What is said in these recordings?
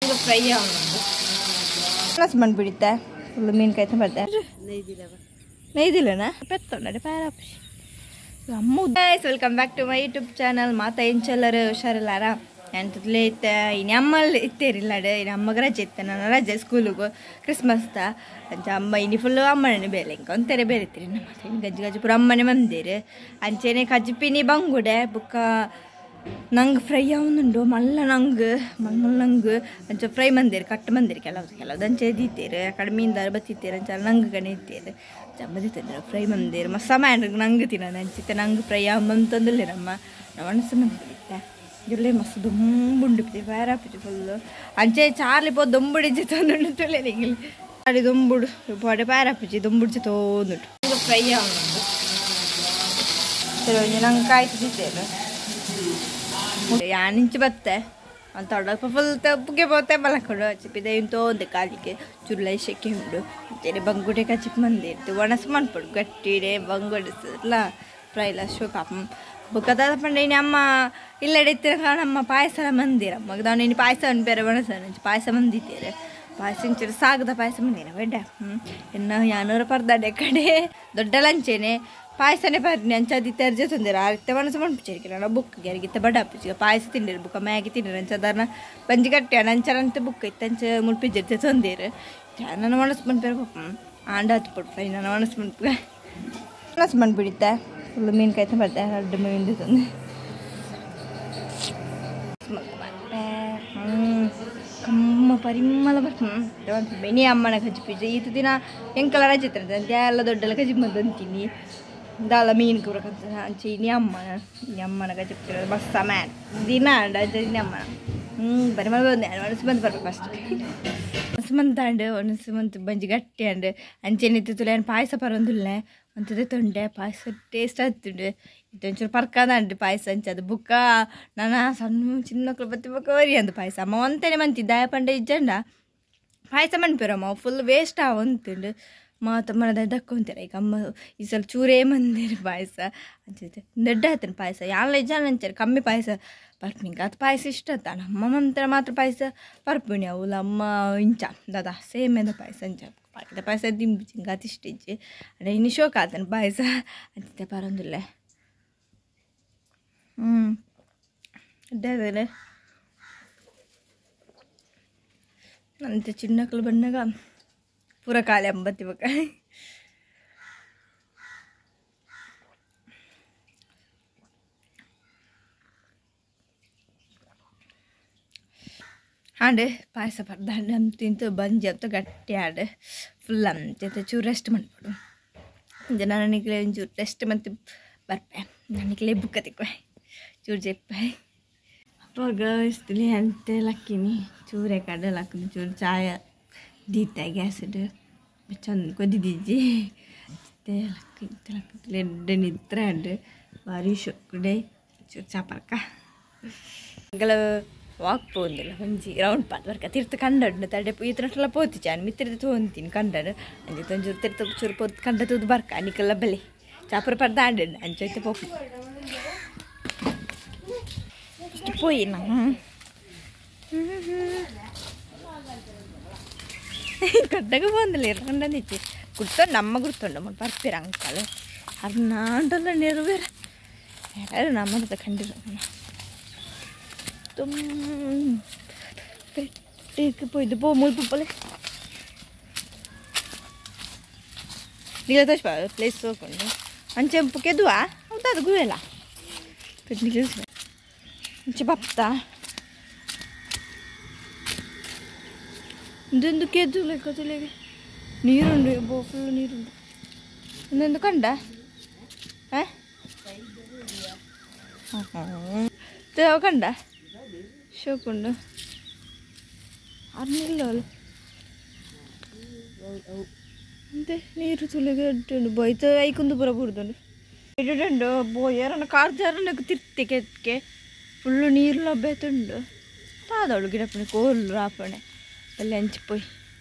Fry ಮಣ್ಣು ಬಿಡುತ್ತೆ full ಮೀನುಕಾಯಿ ತಂಬರ್ತೆ ನೈದಿಲ್ಲನಾ ಪೆತ್ತೊಂಡೆ ಪ್ಯಾರಾಪಿ ಅಮ್ಮ welcome back to my YouTube channel ಮಾತಾ ಎಂಚಲ್ಲರು ಹುಷಾರಿಲ್ಲಾರ ಎಂತಲೇ ಇತ್ತೆ ಇನ್ನು ಅಮ್ಮಲ್ಲಿ ಇತ್ತೇರಿಲ್ಲಾಡೆ ಇನ್ನು ಅಮ್ಮಗೆ ರಜೆ ಇತ್ತೆ ನಾನು ರಜೆ ಸ್ಕೂಲಿಗೆ ಕ್ರಿಸ್ಮಸ್ದ ಅಂಚ ಅಮ್ಮ ಇನ್ನು ಫುಲ್ಲು ಅಮ್ಮನೇ ಬೇಲೆ ಇಂಕ ಒಂಥರ ಬೇರೆತ್ತೀರಿ ನಮ್ಮ ಇನ್ನು ಗಜ್ಜಿ ಗಜ್ಜಿ ಪೂರ ಅಮ್ಮನೇ ಮಂದಿರು ಅಂಚೆನೆ ಕಜ್ಜಿಪಿನಿ ಬಂಗುಡೆ ಬುಕ್ಕ ನಂಗೆ ಫ್ರೈ ಅವನುಂಡು ಮಲ್ಲ ನಂಗೆ ಅಂಚ ಫ್ರೈ ಮಂದಿರು ಕಟ್ಟು ಮಂದಿರು ಕೆಲವ್ದು ಅಂಚೆ ದೀತೀರು ಕಡೆ ಮೀನ್ದಾರು ಬತ್ತಿತ್ತೀರು ಅಂಚ ನಂಗೆ ಗಣೆ ಇತ್ತೀರು ಚಮ್ಮದಿ ತಂದರು ಫ್ರೈ ಮಂದಿರು ಮಸ್ತ ಮ್ಯಾಂಡ್ರಿಗೆ ನಂಗೆ ತಿನ್ನೋದು ಅಂಚಿತ್ತೆ ನಂಗೆ ಫ್ರೈ ಅಮ್ಮಂತಂದಿಲ್ಲರಮ್ಮ ನಾವು ಅಣಸು ಮಂದಿರುತ್ತೆ ಜೊಲ್ಲೆ ಮಸ್ತ್ ದೊಂಬುಂಡು ಬೇರಾಪಿಟ್ಟು ಫುಲ್ಲು ಅಂಚೆ ಚಾರ್ಲಿ ಪೋ ದೊಂಬುಡಿಜಿ ತೊಂದುಂಡು ತುಳೆ ನಿಂಗಿಲ್ಲ ಅಡಿ ದೊಂಬುಡು ಪೋಡೆ ಬೇರಾಪಿಚ್ಚಿ ದೊಂಬುಡ್ಜಿ ತೊಂದುಂಟು ಫ್ರೈ ಅವನುಂಟು ಸರಿ ನಂಗೆ ಕಾಯ್ತು ದಿತ್ತೇನು ಯಾನಿಂಚು ಬತ್ತೆ ಅಂತ ಹೊಡಲ್ಪ ಫುಲ್ ತಪ್ಪಗೆ పోతే ಮಲಕೊಂಡು ಚಿಪ್ಪಿದೆ ಇಂತೋ ಒಂದು ಕಾಲಿಗೆ ಚುರ್ಲೈ ಶೆಕೆ ಉಂಡು ಅಂಚೆನೆ ಬಂಗುಡೆ ಕಚಿಪ್ ಮಂದಿ ಇರ್ತು ಒಣಸು ಮನ್ಪಡು ಗಟ್ಟಿಡೆ ಬಂಗುಡಿಸಲ್ಲ ಫ್ರೈಲ ಶೋಕಾಪ ಬುಕ್ಕದ ಪಂಡ ಇನ್ನು ಅಮ್ಮ ಇಲ್ಲಡಿತ್ತಿರ ಕಾರಣ ಅಮ್ಮ ಪಾಯಸ ಮಂದಿರಮ್ಮ ನಾನು ಇನ್ನು ಪಾಯಸ ಬೇರೆ ಒಣಸ ಪಾಯಸ ಮಂದಿದ್ದೀರ ಪಾಯಸ ಇಂಚರು ಸಾಗದ ಪಾಯಸ ಮಂದಿರ ಬೇಡ ಇನ್ನು ಯಾನೂರ ಪರ್ದಾಡೆ ಕಡೆ ದೊಡ್ಡ ಲಂಚೇನೆ ಪಾಯಸನೇ ಬರ್ನಿ ಅಂಚದಿ ತೆರ್ಜೆ ತಂದಿರ ಆರಿತ್ತೆ ಮನಸ್ಸು ಮಣ್ಪಿಚಿರಿಕಿಲ್ಲ ನಾವು ಬುಕ್ಗೆ ಅರಿಗಿತ್ತ ಬಡ ಹಪ್ಪಿಚಿಗ ಪಾಯಸ ತಿಂದಿರು ಬುಕ್ಕ ಮ್ಯಾಗಿ ತಿಂದಿರು ಅಂಚದಾರನ ಬಂಜಿ ಕಟ್ಟೆ ಅಂಚರಂತೆ ಬುಕ್ ಇತ್ತು ಅಂಚ ಮುಳ್ಪಿಜಿರ್ತೆ ತಂದಿರು ನನ್ನ ಮನಸ್ಸು ಮಣ್ಪೇರ ಪಪ್ಪ ಆಂಡ ಹತ್ತು ಪಡ್ಪ ನನ್ನ ಮನಸ್ಸು ಮಣ್ಬಿಡಿತ್ತೆ ಫುಲ್ಲು ಮೀನುಕಾಯಿ ತಂಬರ್ತೆ ಎರಡು ಮೀನು ತಂದು ಕಮ್ಮ ಪರಿಮಳ ಬರ್ತೀನಿ ಬೆನಿ ಅಮ್ಮನ ಕಜ್ಜಿ ಪಿಜ್ಜಿ ಈತ ದಿನ ಎಂಕಲ ರಜೆ ಅಂತೆ ಎಲ್ಲ ದೊಡ್ಡಲ್ಲ ಕಜ್ಜಿ ಮಂದು ಅಂತೀನಿ ದಾಲ ಮೀನು ಕೂರಕಂತ ಅಂಚೆ ಇನಿ ಅಮ್ಮನ ಕಜ್ಜಿ ಪಿಜ್ಜಿ ಮಸ್ತ ಮ್ಯಾನ್ ದಿನ ಇನಿ ಅಮ್ಮನ ಬರೀ ಮಳೆ ಬಂದೆ ಒಣಸು ಮಂತ್ ಬರ್ಬೇಕು ಫಸ್ಟ್ ಒಣಸು ಮಂತ್ ಅಂಡು ಒಣಸು ಮಂತ್ ಬಂಜಿ ಗಟ್ಟಿ ಅಂಡು ಅಂಚೆ ನಿಂತಿತ್ತು ಏನು ಪಾಯಸ ಪರೊಂದಿಲ್ಲ ಅಂತದೇ ತೊಂಡೆ ಪಾಯಸ ಟೇಸ್ಟ್ ಆಗ್ತುಂಡು ಇದೊಂಚೂರು ಪರ್ಕದಂಡು ಪಾಯಸ ಅಂಚದು ಬುಕ್ಕ ನಾನು ಸಣ್ಣ ಚಿನ್ನ ಮಕ್ಕಳು ಬತ್ತಿ ಬುಕ್ಕ ವರಿ ಅಂದು ಪಾಯಸ ಅಮ್ಮ ಒಂತೇನೆ ಮಂತಿದ್ದ ಪಂಡೆ ಇಜ್ಜಂಡ ಪಾಯಸ ಮಣ್ಪಿರಮ್ಮ ಫುಲ್ ವೇಸ್ಟ್ ಆವಂತುಂಡು ಮಾತಮ್ಮನದ ದಕ್ಕೊಂತೀರ ಈಗ ಅಮ್ಮ ಈ ಸಲ ಚೂರೇ ಮಂದಿರು ಪಾಯಸ ಅಂಚೈತೆ ದೊಡ್ಡ ಆತನ ಪಾಯಸ ಯಾಲ ಜನ ಅಂಚಾರ ಕಮ್ಮಿ ಪಾಯಸ ಪರ್ಪಿಂಗ ಅದು ಪಾಯಸ ಇಷ್ಟ ಅಂತ ನಮ್ಮ ಮಂತ್ರ ಮಾತ್ರ ಪಾಯಸ ಪರ್ಪಿಣಿ ಅವಲ್ಲ ಅಮ್ಮ ಇಂಚ ದಾದಾ ಸೇಮೆದ ಪಾಯಸ ಅಂಚ ಪಾಕಿದ ಪಾಯಸ ದಿಂಬಿಂಗ ಅತಿಷ್ಟಿಜ್ಜಿ ಅದೇ ಇನ್ನು ಶೋಕ ಆತನ ಪಾಯಸ ಅಂಚಿತೆ ಪರೊಂದಿಲ್ಲ ಅಡ್ಡಾದರೆ ಅಂತೆ ಚಿನ್ನಕ್ಕಲು ಬಂದಾಗ ಪೂರ ಕಾಲೆ ಅಂಬತ್ತಿ ಬಕ್ಕ ಹಾಂಡೆ ಪಾಯಸ ಪರ್ದಾಂಡು ಅಂತ ತಿಂತು ಬಂಜಿ ಅಂತ ಗಟ್ಟಿ ಆಡು ಫುಲ್ ಅಂತೆ ಚೂರು ರೆಸ್ಟ್ ಮಾಡ್ಬಿಡು ಜನ ನನಗೆ ಒಂಚೂರು ರೆಸ್ಟ್ ಮತ್ತು ಬರ್ಪೆ ನನಗೆ ಬುಕ್ಕ ತಿಕ್ವೆ ಚೂರು ಜೆಪ್ಪೆ ಅಪ್ಪಾಗ ಇಷ್ಟಲಿ ಅಂತೆ ಲಕ್ಕಿನಿ ಚೂರೇ ಕಡಲೆ ಹಾಕಿದ್ವಿ ಚೂರು ಚಾಯ ದೀತ ಗ್ಯಾಸಿಡು ಚಂದ ಕೊದ್ದಿದ್ದಿ ಲಕ್ಕಿ ಎಡ್ಡೆ ನಿದ್ರೆ ಅಡ್ಡು ಭಾರಿ ಶೊಕ್ಕಡೆ ಚೂರು ಚಾಪರ್ಕ ವಾಕ್ പോകുന്നില്ല ಒಂಜಿ ರೌಂಡ್ ಪಾತ್ ಬರ್ಕ ತಿರ್ತು ಕಂಡು ತಡೆ ಈತನಷ್ಟೆಲ್ಲ ಪೋತಿ ಚಾನ್ ಮಿತ್ರದ ತೊಗೊಂತೀನಿ ಕಂಡಡು ಅಂಜಿ ತಂಜೂರು ತಿರ್ತು ಚೂರು ಪೋತ್ ಕಂಡ ತೂದು ಬರ್ಕ ನಿಕ್ಕೆಲ್ಲ ಬೆಲೆ ಚಾಪರ ಪರ್ದ ಆಂಡ ಅಂಚೈತೆ ಪೋಪು ಇಷ್ಟು ಪೋಯಿ ನಾನು ಕಡ್ಡಗ ಬಂದಿಲ್ಲ ಇರ್ಕೊಂಡಂದಿತ್ತು ಗುರ್ತೊಂಡು ನಮ್ಮ ಗುರ್ತೊಂಡು ಮತ್ತೆ ಬರ್ತೀರ ಅಂಕಲ್ ಅರ್ನಾಂಟಲ್ಲ ನೆರವೇರ ಯಾರು ನಮ್ಮದ ಕಂಡಿಲ್ಲ പെട്ടിക്ക് പോയിട്ട് പോകുമ്പോൾ പൂപ്പല് നിങ്ങളെ പ്ലേസ് നോക്കണ്ട് ಅಂಚೆ ಕೆದುವಾ ಹೌದಾ ಅದು ಗುವೆಲ್ಲ ಪೆಟ್ಟಿಗೆ ಅಂಚೆ ಬಪ್ತ ಇದೊಂದು ಕೆದು ಲೆಕ್ಕ ತಲೆಗೆ ನೀರುಂಡು ಬೋ ಫುಲ್ಲು ನೀರುಂಡು ಇನ್ನೊಂದು ಕಂಡ ಕಂಡ ಶೋಕುಂಡು ಅರ್ನಿಲ್ಲ ಅಂತೆ ನೀರು ತುಳಿಗೆ ಇಟ್ಟುಂಡು ಬೊಯ್ತ ಐಕುಂದು ಪುರ ಬುಡ್ದುಂಡು ಇಡುಂಡು ಬೋಯರನ್ನ ಕಾರ್ಜಾರನ್ನ ತಿರ್ತಿ ಕೆಟ್ಕೆ ಫುಲ್ಲು ನೀರು ಲಭ್ಯತುಂಡು ತಾದವಳು ಗಿಡಪಣೆ ಕೋಲು ರಾಪಣೆ ಅಲ್ಲಿ ಹಂಚಿಪೋಯ್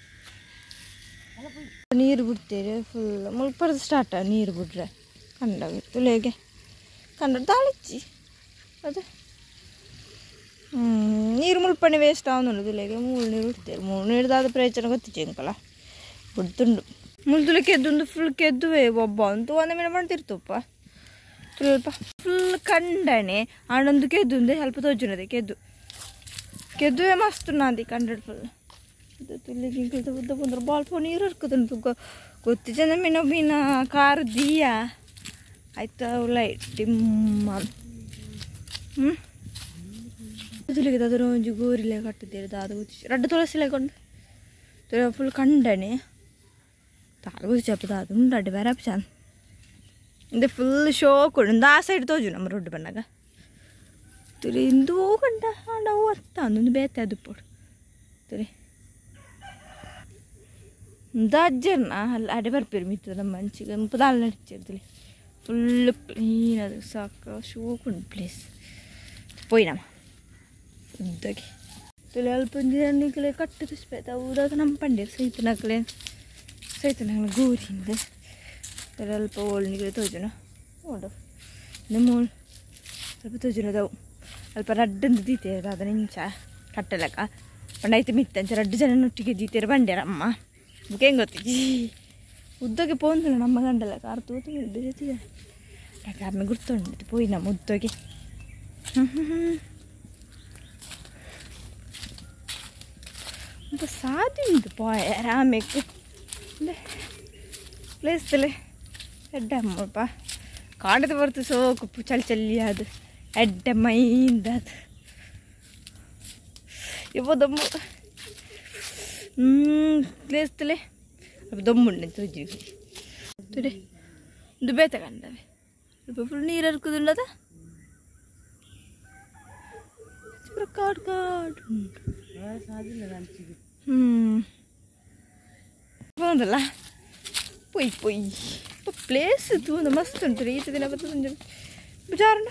ನೀರು ಬಿಡ್ತೀರಿ ಫುಲ್ ಮುಲ್ಪರದ ಸ್ಟಾರ್ಟ ನೀರು ಬಿಡ್ರೆ ಕಂಡ ತುಳಿಗೆ ಕಂಡ ತಾಳಿಚ್ಚಿ ಅದು ನೀರು ಮುಲ್ಪಣಿ ವೇಸ್ಟ್ ಆವೊಂದುಂಡು ಮೂಲು ನೀರು ಇಡ್ತೇವೆ ಮೂಲು ನೀರ್ದಾದ ಪ್ರಯೋಜನ ಗೊತ್ತಿಜ್ಜಿ ಅಂಕಲ ಬಿಡ್ತುಂಡು ಮುಲ್ತುಲೆ ಕೆದ್ದುಂದು ಫುಲ್ ಕೆದ್ದುವೆ ಒಬ್ಬ ಅಂತೂ ಒಂದು ಮೀನು ಮಾಡ್ತಿರ್ತಪ್ಪ ಸ್ವಲ್ಪ ಫುಲ್ ಕಂಡಣೆ ಆಡೊಂದು ಕೆದ್ದುಂದೆ ಸ್ವಲ್ಪ ತೋಜುನದೆ ಕೆದ್ದುವೆ ಮಸ್ತ್ ನಾಂದಿ ಕಂಡಡ್ ಫುಲ್ ತುಲ್ಲಿ ಗಿಂಕಲ್ದ ಉದ್ದ ಬಂದ್ರೆ ಬಾಲ್ಪ ನೀರು ಹರ್ಕೋದುಂಟು ಗೊತ್ತಿಜನ ಮೀನ ಕಾರು ದೀಯ ಆಯ್ತಾ ಲೈಟ್ ಡಿಮ್ಮ ತುಲಿಗೆ ಅದರ ಒಂಜಿ ಗೋರಿಲೆ ಕಟ್ಟಿದ್ದೇವೆ ದಾದ ಗೊತ್ತಿಸಿ ರಡ್ಡು ತುಳಸಿ ಕೊಂಡು ಫುಲ್ ಕಂಡಣೆ ತಾಳು ಗೊತ್ತಿಸಿ ಹಬ್ಬ ದಾದ ಉಂಡು ಅಡ್ಡೆ ಬೇರೆ ಹಬ್ಬ ಇಂದೆ ಫುಲ್ ಶೋ ಕೊಡು ಆ ಸೈಡ್ ತೋಜು ನಮ್ಮ ರೊಡ್ಡು ಬಣ್ಣಗ ತುರಿ ಇಂದು ಗಂಟ ನಾವು ಅರ್ಥ ಅಂದೊಂದು ಬೇತೆ ಅದು ಪೋಡು ತುರಿ ಅಜ್ಜರ್ನ ಅಲ್ಲಿ ಅಡೆ ಬರ್ಪೇರು ಮಿತ್ತದ ನಮ್ಮ ಮಂಚಿಗೆ ಮುಪ್ಪದಾಲ್ ನಡಿಚಿರ್ತಿಲಿ ಫುಲ್ ಕ್ಲೀನ್ ಅದು ಸಾಕು ಶೋಕುಂಡು ಪ್ಲೇಸ್ ಪೋಯ್ನಮ್ಮ ಉದ್ದಗೆ ತುಳಿ ಅಲ್ಪ ನಿಕ್ಕಲೆ ಕಟ್ಟು ತುಸ್ಬೇತ ಊದಾಗ ನಮ್ಮ ಪಂಡ್ಯ ಸೈತನಕ್ಲೆ ಗೋರಿಂದ ಅಲ್ಪ ಓಳ್ನಿಗೆ ತೋಜುನ ನೋಡು ಮೂಳು ಸ್ವಲ್ಪ ತೋಜುನದವು ಅಲ್ಪ ರಡ್ಡಂದು ದೀತೇರು ಅದನ್ನ ಇಂಚ ಕಟ್ಟಲಕ್ಕ ಪಂಡೈತೆ ಮಿತ್ತಂಚ ರಡ್ಡು ಜನ ನೊಟ್ಟಿಗೆ ದೀತೇರು ಬಂಡ್ಯಾರಮ್ಮ ಮುಖೆ ಹೆಂಗೆ ಗೊತ್ತಿಜ್ಜಿ ಉದ್ದಗೆ ಪೋಂದಿಲ್ಲ ನಮ್ಮ ಗಂಡಲ್ಲ ಕಾರು ತೂತು ಬೇರೆ ಆಮೇಲೆ ಗುರ್ತೊಂಡಿತ್ತು ಪೋಯಿ ನಮ್ಮ ಉದ್ದಗೆ ಸಾಧಿ ಉಂಟು ಪೋಯ ಆಮೇಲೆ ಪ್ಲೇಸ್ ತಲೆ ಎಡ್ಡಮ್ಮಪ್ಪ ಕಾಣದ ಬರ್ತು ಸೋಕು ಚಳಿ ಅದು ಎಡ್ಡ ಮೈಂದ ಅದು ಇವದಮ್ಮ ಪ್ಲೇಸ್ ತಲೆ ದೊಮ್ಮುಂಡೆ ತುಜ್ಜಿ ತುಡೆ ದುಬೆ ತಗೊಂಡವೆ ಸ್ವಲ್ಪ ಫುಲ್ ನೀರು ಹರ್ಕೋದುಂಡದ ಕಾಡು ಕಾಡು ಬಂದಲ್ಲ ಪೊಯ್ ಪೊಯ್ ಪ್ಲೇಸ್ ತುಂಬ ಮಸ್ತ್ ಉಂಟು ರೀ ಈತ ದಿನ ಬರ್ತದೆ ಬಜಾರಣ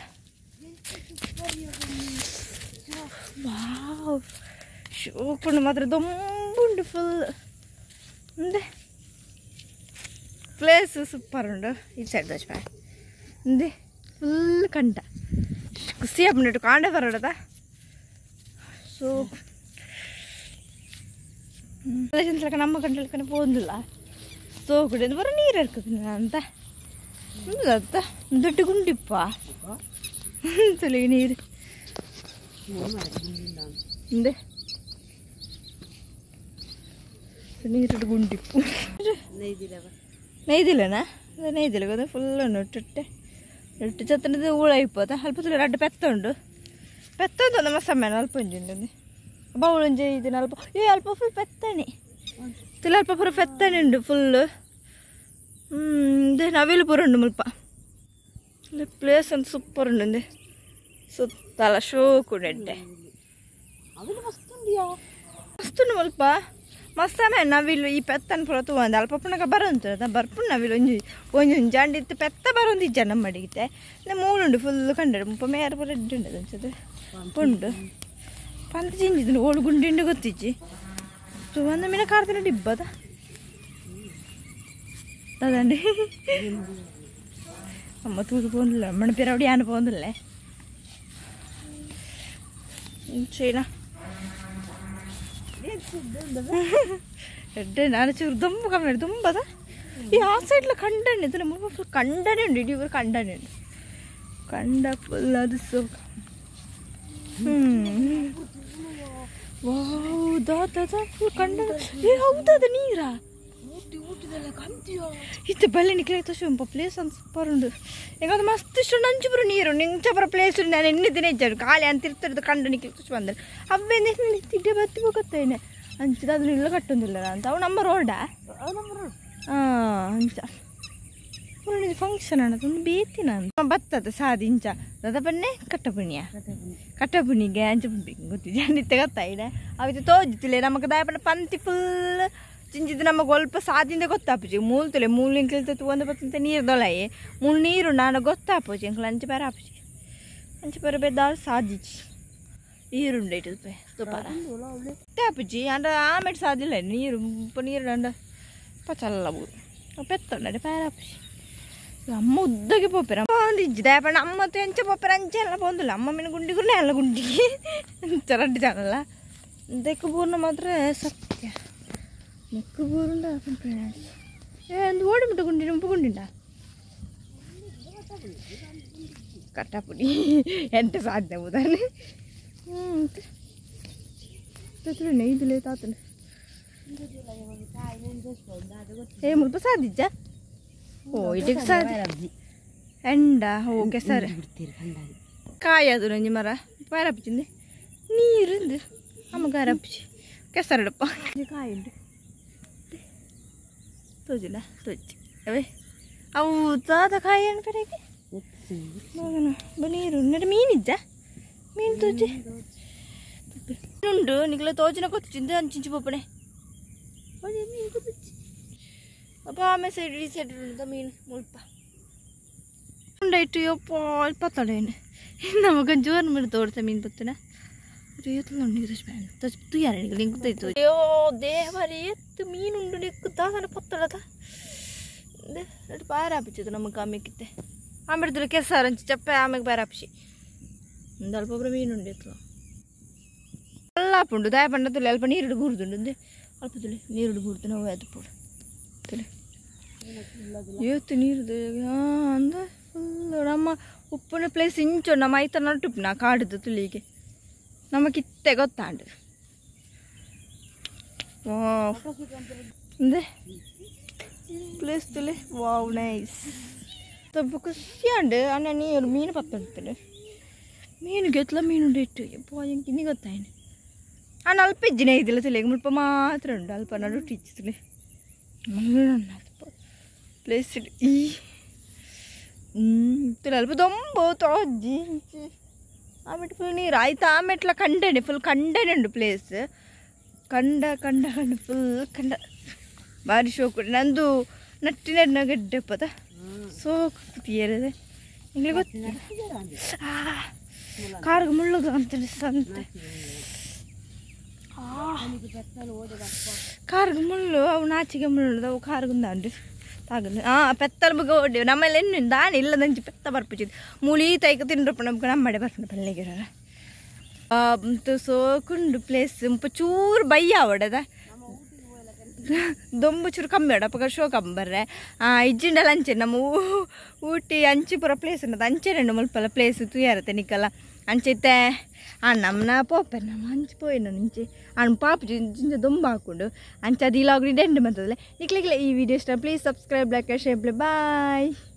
ವಾವ್ ಶೋಕೊಂಡು ಮಾತ್ರ ದೊಂಬುಂಡು ಫುಲ್ ಅಂದೆ ಪ್ಲೇಸ್ ಸೂಪರ್ ಉಂಡು ಈ ಸೈಡ್ ದೋಚ್ಬಾಯ್ ಅಂದೆ ಫುಲ್ ಕಂಡ ಖುಷಿ ಹಬ್ಬನಿಟ್ಟು ಕಾಂಡೆ ಬರೋಡದ ಸೊ ನಮ್ಮ ಕಂಡಲ್ಕನೆ ಪೋಂದಿಲ್ಲ ಸೋ ಕುಡಿಯೋದು ಬರೋ ನೀರು ಹರ್ಕೋತೀನಿ ಅಂತ ಅತ್ತ ದೊಡ್ಡ ಗುಂಡಿಪ್ಪ ತಲೆಗೆ ನೀರು ಹಿಂದೆ ನೀರು ಗುಂಡಿಪ್ಪು ನೈದಿಲ್ಲನಾ ನೈದಿಲ್ಲ ಗೊತ್ತಾ ಫುಲ್ ನೊಟ್ಟೆ ಚತ್ತನದ ಊಳ ಇಪ್ಪತ್ತ ಅಲ್ಪ ತುಳಿ ರಡ್ಡು ಪೆತ್ತ ಉಂಡು ನಮ್ಮ ಸಮ್ಮೇನ ಅಲ್ಪ ಉಂಜುಂಡು ಬೌಳಂಜೆ ಇದನ್ನ ಅಲ್ಪ ಅಲ್ಪ ಫುಲ್ ಪೆತ್ತಣೆ ತುಳಿ ಅಲ್ಪ ಪೂರ ಪೆತ್ತಣೆ ಉಂಡು ಫುಲ್ಲು ನವಿಲು ಪೂರ ಉಂಡು ಮುಲ್ಪ ಪ್ಲೇಸ್ ಅಂತ ಸೂಪರ್ ಉಂಡು ಸುತ್ತಲ ಶೋಕುಂಡೆ ಮಸ್ತು ಮುಲ್ಪ ಮಸ್ತ್ ನವಿಲು ಈ ಪೆತ್ತನ ಪೂರ ತಗೊಂಡು ಅಲ್ಪ ಪುನಕ ಬರೋಂತ ಬರ್ಪುಂಡು ನವಿಲು ಒಂಜಿ ಅಂಡಿತ್ತು ಪೆತ್ತ ಬರೋಂದು ಇಜ್ಜ ನಮ್ಮ ಅಡಿಗಿತ್ತೆ ಮೂಳುಂಡು ಫುಲ್ ಕಂಡು ಮುಪ್ಪ ಮೇರೆ ಪೂರ ಎಡ್ಡುಂಡು ಅನ್ಸದು ಪುಂಡು ಪಂತ ಜಿಂಜಿದ್ದು ಓಳು ಗುಂಡಿಂಡು ಗೊತ್ತಿಜ್ಜಿ ಒಂದು ಮೀನ ಕಾರ್ತಿನ ಡಿಬ್ಬದ ಅದಂಡಿ ಅಮ್ಮ ತೂದು ಪೋಂದಿಲ್ಲ ಅಮ್ಮನ ಪೇರವಡಿ ಆನ ಪೋಂದಿಲ್ಲ ಚೈನಾ ಎಡ್ಡೆ ನಾನು ಚೂರು ದೊಂಬ ಕಮ್ಮಿ ತುಂಬದ ಈ ಆ ಸೈಡ್ಲ ಕಂಡಣ್ಣೆ ಇದನ್ನ ಮುಪ್ಪ ಫುಲ್ ಕಂಡನೆ ಉಂಡು ಇಡೀ ಊರು ಕಂಡನೆ ಉಂಡು ಕಂಡ ಫುಲ್ ಅದು ಸೊ ವಾವ್ ದಾದ ಫುಲ್ ಕಂಡ ಹೌದದ ನೀರಾ ಇತ್ತು ಬಲ್ಲೆ ನಿಕ್ಲೆ ತೋಂಪ ಪ್ಲೇಸ್ ಅಂತ ಸೂಪರ್ ಉಂಡು ಹೆಂಗಂದ್ರೆ ಮಸ್ತ್ ಇಷ್ಟು ನಂಚು ಬರೋ ನೀರು ನಿಂಚ ಬರೋ ಪ್ಲೇಸ್ ಉಂಡು ನಾನು ಎನ್ನಿದ್ದೇನೆ ಇದ್ದಾడు ಖಾಲಿ ಅಂತ ಇರ್ತಿರೋದು ಕಂಡು ನಿಕ್ಲೆ ತೋಚು ಬಂದರೆ ಅವೇ ತಿಡ್ಡೆ ಬತ್ತಿ ಹೋಗುತ್ತೇನೆ ಅಂಚಿದ ಅದ್ರ ಇಲ್ಲ ಕಟ್ಟೊಂದಿಲ್ಲ ಅಂತ ಅವು ನಮ್ಮ ರೋಡಾ ಅಂಚ ಫುಲ್ ಫಂಕ್ಷನ್ ಅನ್ನೋದು ಬೇತಿನ ಅಂತ ಬತ್ತದ ಸಾದಿ ಇಂಚ ಅದ ಬನ್ನೆ ಕಟ್ಟಪುಣಿಗೆ ಅಂಚ ಗೊತ್ತಿದೆ ನಿತ್ಯ ಗೊತ್ತಾಯಿದೆ ಅವತ್ತು ತೋಜಿತಿಲ್ಲ ನಮಗೆ ದಾಯಪಣ್ಣ ಪಂತಿ ಫುಲ್ ಚಿಂಚಿದ್ದು ನಮಗೆ ಸ್ವಲ್ಪ ಸಾದಿಂದ ಗೊತ್ತಾಪುಜಿ ಮೂಲ್ತಲೆ ಮೂಲ್ ಇಂಕ್ಲಿತ ಒಂದು ಬತ್ತಂತೆ ನೀರು ದೊಳಾಯಿ ಮೂಲ್ ನೀರು ನಾನು ಗೊತ್ತಾಪುಜಿ ಇಂಕ್ಲ ಅಂಚೆ ಬೇರೆ ಆಪುಜಿ ಅಂಚೆ ಬೇರೆ ಬೇದಾಳು ಸಾದಿಜಿ ನೀರುಂಡೆ ಇಟ್ಟು ತುಪಾರ ಆಪುಜಿ ಅಂಡ ಆಮೇಲೆ ಸಾದಿಲ್ಲ ನೀರು ನೀರು ಅಂಡ ಪಚಲ್ಲ ಪೆತ್ತೊಂಡೆ ಬೇರೆ ಆಪುಜಿ అమ్మ ఉద్దకి పోపారు ఇజ్జిదే పడి అమ్మతో ఎంచ పోపారు అంచె ఎలా పోందులే అమ్మ మీద గుండి కూడా నెల గుండికి చరడ్డి చాలలా దెక్కు పూర్ణ మాత్రం సత్య నెక్కు పూరుండా എന്ത് ഓടിമിട്ട് കൊണ്ടിട്ട് ഉപ്പ് കൊണ്ടിണ്ടാ കട്ടാപ്പൊടി എൻ്റെ സാധ്യത പോതാണ് ഇതിലേ താത്തണ്ട് മുಲ್ಪ സാധിച്ച ഓ ഇടക്ക് സാധി ఎండా ఓకే సరే కాయదు రంజి మర పారపించింది నీరుంది అమ్మకి అరపించి కెసరడప్ప కాయండి తోజిలా తోచి అవే అవు తాత కాయని పెరగి నీరు ఉన్నట్టు మీనిద్దా మీను తోచి ఉండు నీకులో తోచిన కొచ్చింది అంచించిపోపడే అప్ప ఆమె సైడ్ ఈ సైడ్ ఉందా మీను ముల్ప ഉണ്ടായിട്ട് പത്തടേന് നമുക്ക് ചോറിന് മേടി തോർത്ത മീൻ പത്തിന അയ്യോ ദേവരെ എത്ത് മീനുണ്ട് നിൽക്കുത്താ അങ്ങനെ പത്തടത്താ പാരാപ്പിച്ചത് നമുക്ക് അമ്മക്കിത്തെ അമ്മടത്തിൽ ಕೆಸರಂಚಿ ಚಪ್ಪೆ ಆಮೆಗೆ ಪಾರಾಪಿಸಿ ಒಂದು ಅಲ್ಪ ಒಬ್ಬರು ಮೀನುಂಡು ಎತ್ತಲ ಅಲ್ಲಾಪ ಉಂಡು ದಾಯ ಪಂಡದಲ್ಲಿ ಅಲ್ಪ ನೀರುಡು ಗೂರ್ದುಂಡು ಅಲ್ಪ ತುಳಿ ನೀರುಡು ಗೂರ್ದು ನಾವು ಅದು ಪೂಡ ತುಳಿ ಏತ್ತು ನೀರುದು ಅಂದ ನಮ್ಮ ಉಪ್ಪಿನ ಪ್ಲೇಸ್ ಇಂಚು ನಮ್ಮ ಐತ ನಟುಪ್ಪು ನಾ ಕಾಡುದು ತುಳಿಗೆ ನಮಗೆ ಇತ್ತೆ ಗೊತ್ತಾಂಡು ಅಂದೆ ಪ್ಲೇಸ್ ತುಳಿ ವಾವ್ ನೈಸ್ ತಪ್ಪು ಖುಷಿಯಾಂಡು ಅಣ್ಣ ನೀರು ಮೀನು ಪತ್ತೊಡ್ತಲೆ ಮೀನು ಗೆತ್ತಲ ಮೀನು ಇಟ್ಟು ಎಂಗೆ ಇನ್ನಿ ಗೊತ್ತಾಯ್ನು ಅಣ್ಣ ಅಲ್ಪ ಇಜ್ಜಿನೇ ಇದ್ದಿಲ್ಲ ತುಳಿಗೆ ಮುಲ್ಪ ಮಾತ್ರ ಉಂಡು ಅಲ್ಪ ನಡು ಇಚ್ಚು ತುಳಿ ಪ್ಲೇಸ್ ಈ ಅಲ್ಪ ದೊಂಬ ತೋಜ್ಜಿ ಆಮೇಲೆ ಫುಲ್ ನೀರು ಆಯ್ತು ಆಮೆಟ್ಲ ಕಂಡನೆ ಫುಲ್ ಕಂಡನೆ ಉಂಡು ಪ್ಲೇಸ್ ಕಂಡ ಕಂಡ ಕಂಡ ಫುಲ್ ಕಂಡ ಭಾರಿ ಶೋಕು ನಂದು ನಟ್ಟಿನ ಗಡ್ಡೆ ಪದ ಸೋಕು ತೀರದೆ ನಿಂಗೆ ಗೊತ್ತಿಲ್ಲ ಕಾರ್ಗೆ ಮುಳ್ಳುದು ಅಂತ ಸಂತೆ ಕಾರ್ಗೆ ಮುಳ್ಳು ಅವು ನಾಚಿಗೆ ಮುಳ್ಳು ಅವು ಕಾರ್ಗುಂದಾಂಡು తాగదు పెత్తలు బుగ్గ నమ్మలు ఎన్ని దాని ఇళ్ళ నుంచి పెద్ద పరపించింది మూలి తైక తిండ్రప్పుడు నమ్మకం నమ్మడే పడుతుంది పల్లెకి ಸೋಕುಂಡು ಪ್ಲೇಸ್ ಚೂರು ಬಯ್ಯ ಅವಡದ ದೊಂಬು ಚೂರು ಕಮ್ಮಿ ಅಡಪ್ಪ ಶೋ ಕಂಬರ್ರೆ ಇಜ್ಜಿಂಡಲ್ಲ ಅಂಚೆ ನಮ್ಮ ಊಟಿ ಅಂಚಿಪುರ ಪ್ಲೇಸ್ ಉಂಟು ಅಂಚೆ రెండు ಮುಲ್ಪಲ್ಲ ಪ್ಲೇಸ್ ತುಯಾರತ್ತೆ ನಿಕ್ಕಲ್ಲ ಅಂಚೈತೆ ನಮ್ಮನ ಪೋಪರ್ ನಮ್ಮ ಅಂಚೆ ಪೋಯಿನ ನಿಂಚೆ ಪಾಪ ಜಿಂಜ ದೊಂಬ ಹಾಕೊಂಡು ಅಂಚೆ ಅದು ಇಲಾಗ್ರಿ ಡೆಂಡ್ ಬಂತದಲ್ಲ ನಿಕ್ಲಿಕ್ಲೆ ಈ ವಿಡಿಯೋ ಇಷ್ಟ please subscribe like share bye.